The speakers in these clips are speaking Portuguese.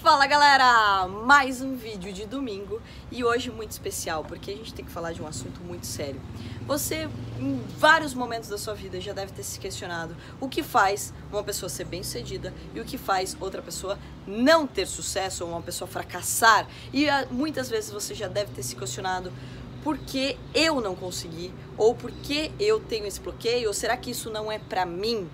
Fala galera, mais um vídeo de domingo e hoje muito especial porque a gente tem que falar de um assunto muito sério. Você em vários momentos da sua vida já deve ter se questionado o que faz uma pessoa ser bem-sucedida e o que faz outra pessoa não ter sucesso ou uma pessoa fracassar. E muitas vezes você já deve ter se questionado por que eu não consegui ou por que eu tenho esse bloqueio ou será que isso não é pra mim?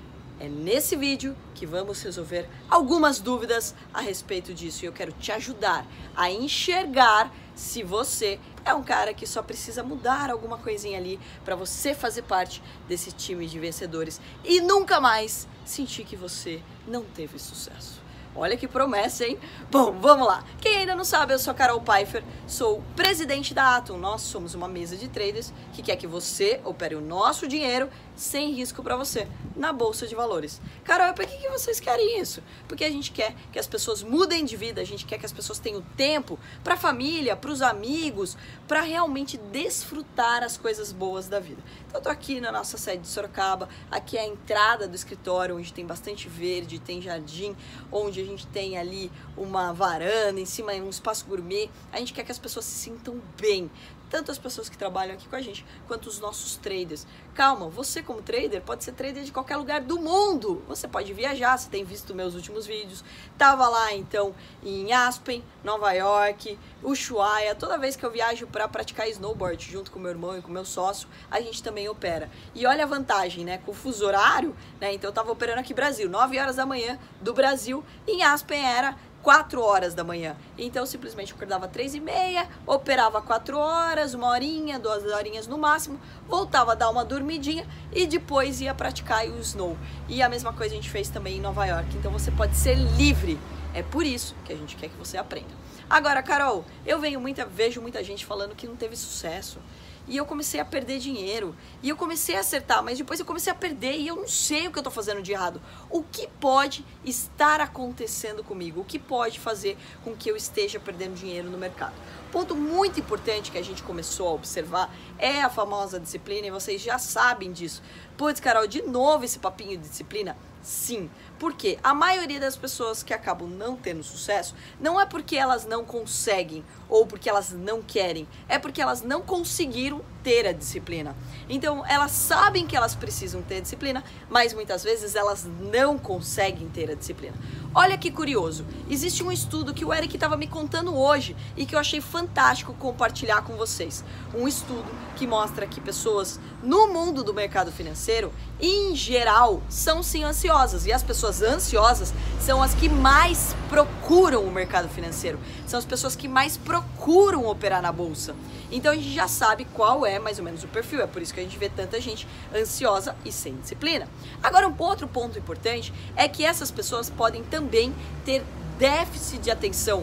É nesse vídeo que vamos resolver algumas dúvidas a respeito disso e eu quero te ajudar a enxergar se você é um cara que só precisa mudar alguma coisinha ali para você fazer parte desse time de vencedores e nunca mais sentir que você não teve sucesso. Olha que promessa, hein? Bom, vamos lá. Quem ainda não sabe, eu sou a Carol Pfeiffer, sou presidente da Atom. Nós somos uma mesa de traders que quer que você opere o nosso dinheiro sem risco para você na Bolsa de Valores. Carol, por que vocês querem isso? Porque a gente quer que as pessoas mudem de vida, a gente quer que as pessoas tenham tempo para a família, para os amigos, para realmente desfrutar as coisas boas da vida. Então eu tô aqui na nossa sede de Sorocaba, aqui é a entrada do escritório, onde tem bastante verde, tem jardim, onde a gente tem ali uma varanda, em cima um espaço gourmet. A gente quer que as pessoas se sintam bem. Tanto as pessoas que trabalham aqui com a gente, quanto os nossos traders. Calma, você como trader pode ser trader de qualquer lugar do mundo. Você pode viajar, você tem visto meus últimos vídeos. Tava lá então em Aspen, Nova York, Ushuaia. Toda vez que eu viajo para praticar snowboard junto com meu irmão e com meu sócio, a gente também opera. E olha a vantagem, né? Com o fuso horário, né? Então eu tava operando aqui no Brasil, 9 horas da manhã do Brasil. Em Aspen era 4 horas da manhã. Então simplesmente eu acordava 3h30, operava 4 horas, 1 horinha, 2 horinhas no máximo, voltava a dar uma dormidinha e depois ia praticar o snow. E a mesma coisa a gente fez também em Nova York. Então você pode ser livre. É por isso que a gente quer que você aprenda. Agora, Carol, eu vejo muita gente falando que não teve sucesso. E eu comecei a perder dinheiro. E eu comecei a acertar, mas depois eu comecei a perder e eu não sei o que eu tô fazendo de errado. O que pode estar acontecendo comigo? O que pode fazer com que eu esteja perdendo dinheiro no mercado? Ponto muito importante que a gente começou a observar é a famosa disciplina e vocês já sabem disso. Putz, Carol, de novo esse papinho de disciplina? Sim, porque a maioria das pessoas que acabam não tendo sucesso não é porque elas não conseguem ou porque elas não querem, é porque elas não conseguiram ter a disciplina. Então elas sabem que elas precisam ter disciplina, mas muitas vezes elas não conseguem ter a disciplina. Olha que curioso, existe um estudo que o Eric estava me contando hoje e que eu achei fantástico compartilhar com vocês. Um estudo que mostra que pessoas no mundo do mercado financeiro, em geral, são sim ansiosas. E as pessoas ansiosas são as que mais procuram o mercado financeiro. São as pessoas que mais procuram operar na bolsa. Então a gente já sabe qual é mais ou menos o perfil. É por isso que a gente vê tanta gente ansiosa e sem disciplina. Agora, um outro ponto importante é que essas pessoas podem também ter déficit de atenção.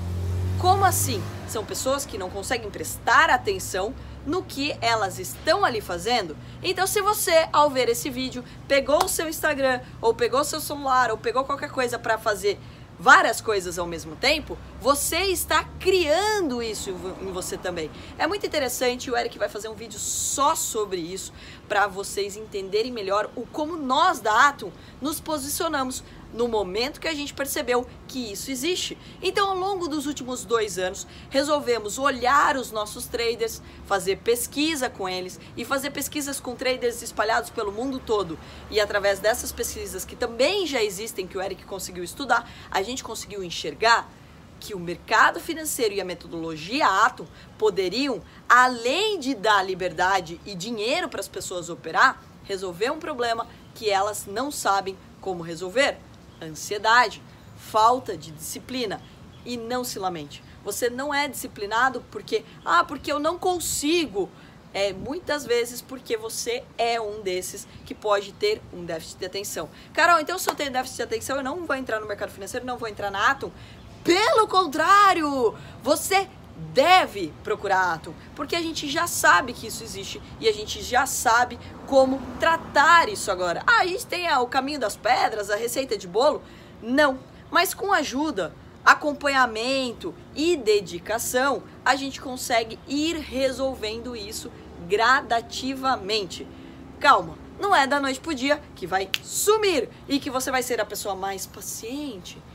Como assim? São pessoas que não conseguem prestar atenção no que elas estão ali fazendo. Então se você, ao ver esse vídeo, pegou o seu Instagram, ou pegou o seu celular, ou pegou qualquer coisa para fazer várias coisas ao mesmo tempo, você está criando isso em você também. É muito interessante, o Eric vai fazer um vídeo só sobre isso, para vocês entenderem melhor como nós da Atom nos posicionamos no momento que a gente percebeu que isso existe. Então, ao longo dos últimos 2 anos, resolvemos olhar os nossos traders, fazer pesquisa com eles e fazer pesquisas com traders espalhados pelo mundo todo. E através dessas pesquisas que também já existem, que o Eric conseguiu estudar, a gente conseguiu enxergar que o mercado financeiro e a metodologia Atom poderiam, além de dar liberdade e dinheiro para as pessoas operar, resolver um problema que elas não sabem como resolver. Ansiedade, falta de disciplina. E não se lamente, você não é disciplinado porque eu não consigo. É muitas vezes porque você é um desses que pode ter um déficit de atenção. Carol, então se eu tenho déficit de atenção eu não vou entrar no mercado financeiro, não vou entrar na Atom? Pelo contrário, você deve procurar a Atom, porque a gente já sabe que isso existe e a gente já sabe como tratar isso agora. A gente tem o caminho das pedras, a receita de bolo? Não, mas com ajuda, acompanhamento e dedicação, a gente consegue ir resolvendo isso gradativamente. Calma, não é da noite pro dia que vai sumir e que você vai ser a pessoa mais paciente,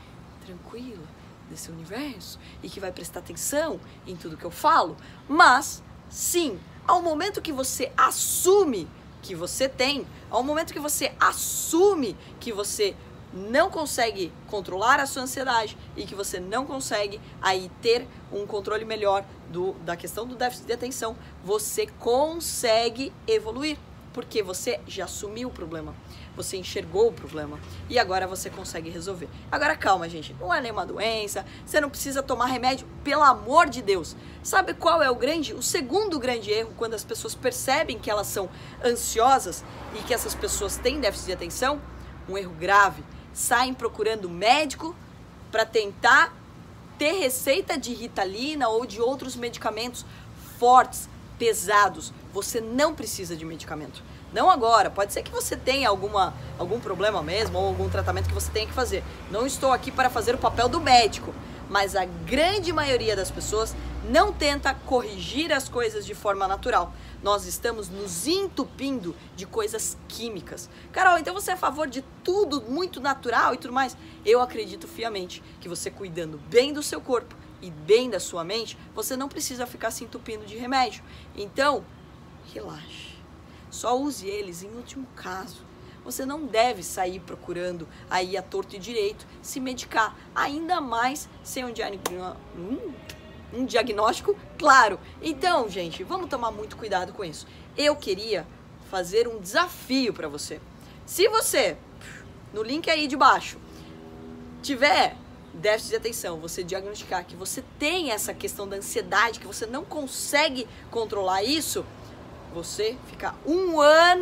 tranquila desse universo e que vai prestar atenção em tudo que eu falo, mas sim, ao momento que você assume que você tem, ao momento que você assume que você não consegue controlar a sua ansiedade e que você não consegue aí ter um controle melhor da questão do déficit de atenção, você consegue evoluir, porque você já assumiu o problema, você enxergou o problema e agora você consegue resolver. Agora calma, gente, não é nenhuma doença, você não precisa tomar remédio, pelo amor de Deus. Sabe qual é o segundo grande erro quando as pessoas percebem que elas são ansiosas e que essas pessoas têm déficit de atenção? Um erro grave. Saem procurando médico para tentar ter receita de Ritalina ou de outros medicamentos fortes, pesados. Você não precisa de medicamento. Não agora. Pode ser que você tenha algum problema mesmo ou algum tratamento que você tenha que fazer. Não estou aqui para fazer o papel do médico. Mas a grande maioria das pessoas não tenta corrigir as coisas de forma natural. Nós estamos nos entupindo de coisas químicas. Carol, então você é a favor de tudo muito natural e tudo mais? Eu acredito fiamente que você cuidando bem do seu corpo e bem da sua mente, você não precisa ficar se entupindo de remédio. Então, relaxe. Só use eles em último caso. Você não deve sair procurando aí a torto e direito se medicar, ainda mais sem um diagnóstico claro. Então, gente, vamos tomar muito cuidado com isso. Eu queria fazer um desafio para você. Se você, no link aí de baixo, tiver déficit de atenção, você diagnosticar que você tem essa questão da ansiedade, que você não consegue controlar isso, você ficar um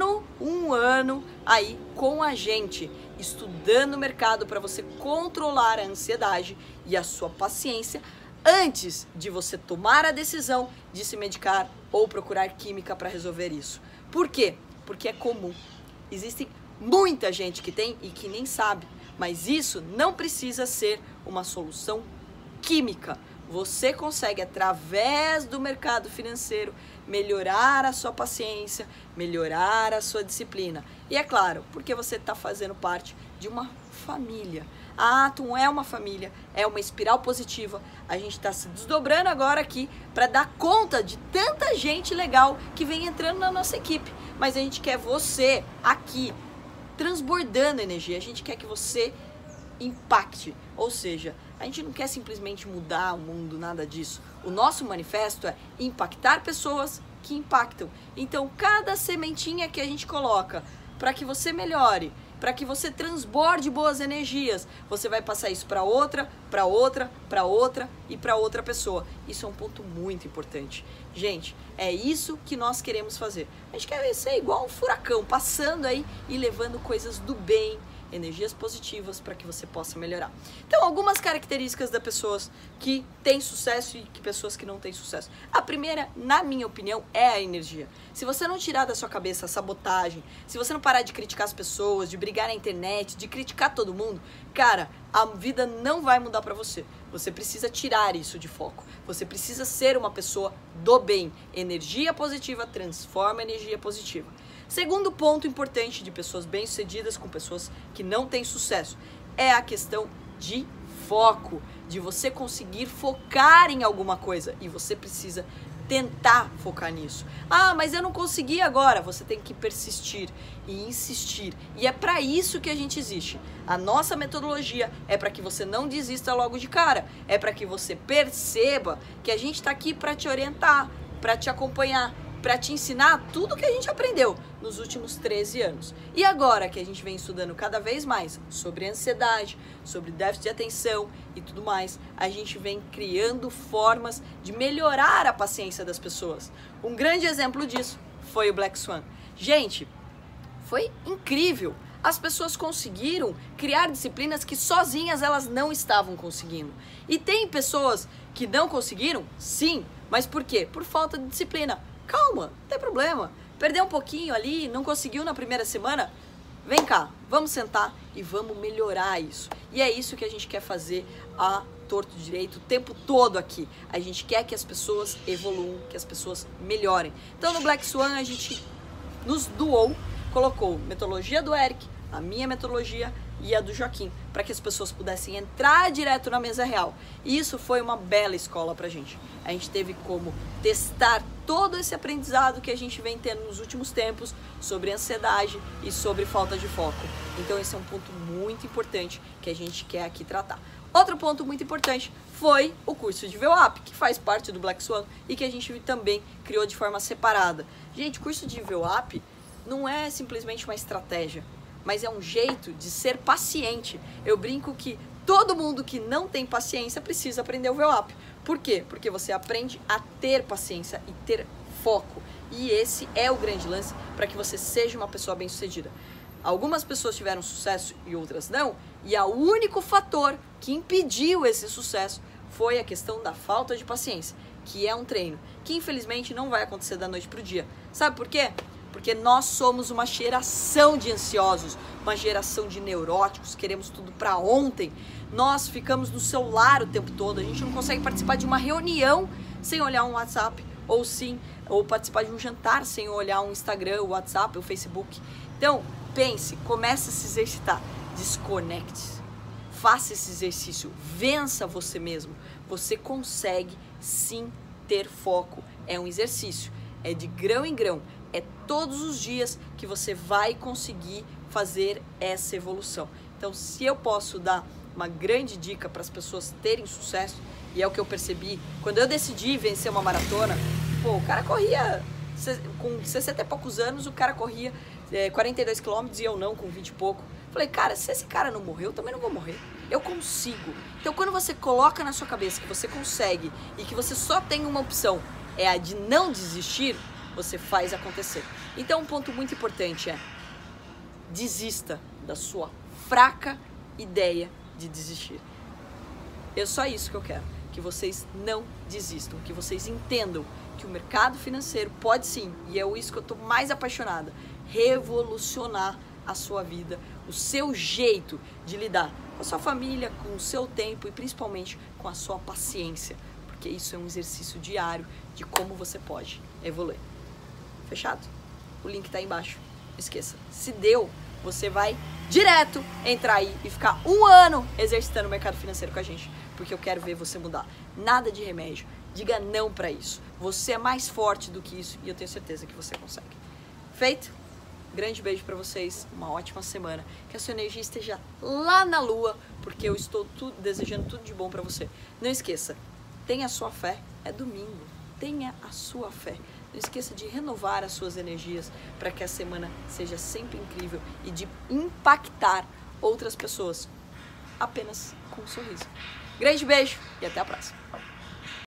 ano aí com a gente, estudando o mercado para você controlar a ansiedade e a sua paciência antes de você tomar a decisão de se medicar ou procurar química para resolver isso. Por quê? Porque é comum. Existe muita gente que tem e que nem sabe, mas isso não precisa ser uma solução química. Você consegue, através do mercado financeiro, melhorar a sua paciência, melhorar a sua disciplina. E é claro, porque você está fazendo parte de uma família. A Atom é uma família, é uma espiral positiva. A gente está se desdobrando agora aqui para dar conta de tanta gente legal que vem entrando na nossa equipe. Mas a gente quer você aqui, transbordando energia. A gente quer que você impacte, ou seja, a gente não quer simplesmente mudar o mundo, nada disso. O nosso manifesto é impactar pessoas que impactam. Então, cada sementinha que a gente coloca para que você melhore, para que você transborde boas energias, você vai passar isso para outra, para outra, para outra e para outra pessoa. Isso é um ponto muito importante. Gente, é isso que nós queremos fazer. A gente quer ser igual um furacão, passando aí e levando coisas do bem, energias positivas para que você possa melhorar. Então, algumas características das pessoas que têm sucesso e que pessoas que não têm sucesso. A primeira, na minha opinião, é a energia. Se você não tirar da sua cabeça a sabotagem, se você não parar de criticar as pessoas, de brigar na internet, de criticar todo mundo, cara, a vida não vai mudar para você. Você precisa tirar isso de foco. Você precisa ser uma pessoa do bem. Energia positiva transforma energia positiva. Segundo ponto importante de pessoas bem-sucedidas com pessoas que não têm sucesso é a questão de foco, de você conseguir focar em alguma coisa e você precisa tentar focar nisso. Ah, mas eu não consegui agora. Você tem que persistir e insistir. E é para isso que a gente existe. A nossa metodologia é para que você não desista logo de cara. É para que você perceba que a gente está aqui para te orientar, para te acompanhar, para te ensinar tudo que a gente aprendeu nos últimos 13 anos. E agora que a gente vem estudando cada vez mais sobre ansiedade, sobre déficit de atenção e tudo mais, a gente vem criando formas de melhorar a paciência das pessoas. Um grande exemplo disso foi o Black Swan. Gente, foi incrível. As pessoas conseguiram criar disciplinas que sozinhas elas não estavam conseguindo. E tem pessoas que não conseguiram? Sim. Mas por quê? Por falta de disciplina. Calma, não tem problema. Perdeu um pouquinho ali, não conseguiu na primeira semana? Vem cá, vamos sentar e vamos melhorar isso. E é isso que a gente quer fazer a torto direito o tempo todo aqui. A gente quer que as pessoas evoluam, que as pessoas melhorem. Então no Black Swan a gente nos doou, colocou metodologia do Eric, a minha metodologia e a do Joaquim, para que as pessoas pudessem entrar direto na mesa real. E isso foi uma bela escola pra gente. A gente teve como testar todo esse aprendizado que a gente vem tendo nos últimos tempos sobre ansiedade e sobre falta de foco. Então esse é um ponto muito importante que a gente quer aqui tratar. Outro ponto muito importante foi o curso de VWAP, que faz parte do Black Swan e que a gente também criou de forma separada. Gente, o curso de VWAP não é simplesmente uma estratégia, mas é um jeito de ser paciente. Eu brinco que todo mundo que não tem paciência precisa aprender o VWAP. Por quê? Porque você aprende a ter paciência e ter foco. E esse é o grande lance para que você seja uma pessoa bem-sucedida. Algumas pessoas tiveram sucesso e outras não, e o único fator que impediu esse sucesso foi a questão da falta de paciência, que é um treino, que infelizmente não vai acontecer da noite para o dia. Sabe por quê? Porque nós somos uma geração de ansiosos, uma geração de neuróticos, queremos tudo para ontem. Nós ficamos no celular o tempo todo, a gente não consegue participar de uma reunião sem olhar um WhatsApp, ou participar de um jantar sem olhar um Instagram, o WhatsApp, o Facebook. Então, pense, comece a se exercitar, desconecte-se, faça esse exercício, vença você mesmo. Você consegue sim ter foco, é um exercício, é de grão em grão, é todos os dias que você vai conseguir fazer essa evolução. Então, se eu posso dar uma grande dica para as pessoas terem sucesso, e é o que eu percebi, quando eu decidi vencer uma maratona, o cara corria, com 60 e poucos anos, o cara corria 42 quilômetros e eu não, com 20 e pouco. Falei, cara, se esse cara não morreu, eu também não vou morrer. Eu consigo. Então, quando você coloca na sua cabeça que você consegue e que você só tem uma opção, é a de não desistir, você faz acontecer. Então, um ponto muito importante é: desista da sua fraca ideia de desistir. É só isso que eu quero, que vocês não desistam, que vocês entendam que o mercado financeiro pode sim, e é isso que eu estou mais apaixonada, revolucionar a sua vida, o seu jeito de lidar com a sua família, com o seu tempo e principalmente com a sua paciência, porque isso é um exercício diário de como você pode evoluir. Fechado? O link está aí embaixo. Não esqueça, se deu, você vai direto entrar aí e ficar 1 ano exercitando o mercado financeiro com a gente, porque eu quero ver você mudar. Nada de remédio, diga não para isso. Você é mais forte do que isso e eu tenho certeza que você consegue. Feito? Grande beijo para vocês, uma ótima semana, que a sua energia esteja lá na lua, porque eu estou desejando tudo de bom para você. Não esqueça, tenha a sua fé, é domingo, tenha a sua fé. Não esqueça de renovar as suas energias para que a semana seja sempre incrível e de impactar outras pessoas apenas com um sorriso. Grande beijo e até a próxima.